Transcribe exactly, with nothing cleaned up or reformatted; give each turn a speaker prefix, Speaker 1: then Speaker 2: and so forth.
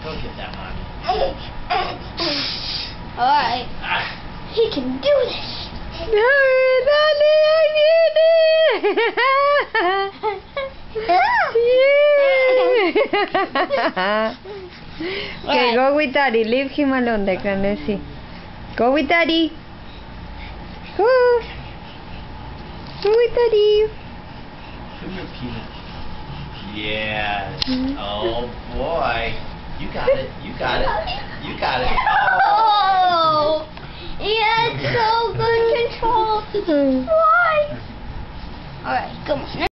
Speaker 1: Go get that mommy.
Speaker 2: Alright.
Speaker 1: Ah.
Speaker 2: He can do this.
Speaker 3: Dale, dale, ahí viene. Okay, go with daddy. Leave him alone, Declan. Let's see. Go with daddy. Go. Go with daddy.
Speaker 1: Give me a peanut. Yes. Oh boy. You got it. You got it. You got it.
Speaker 2: Oh! He had so good control. Why? Alright, come on.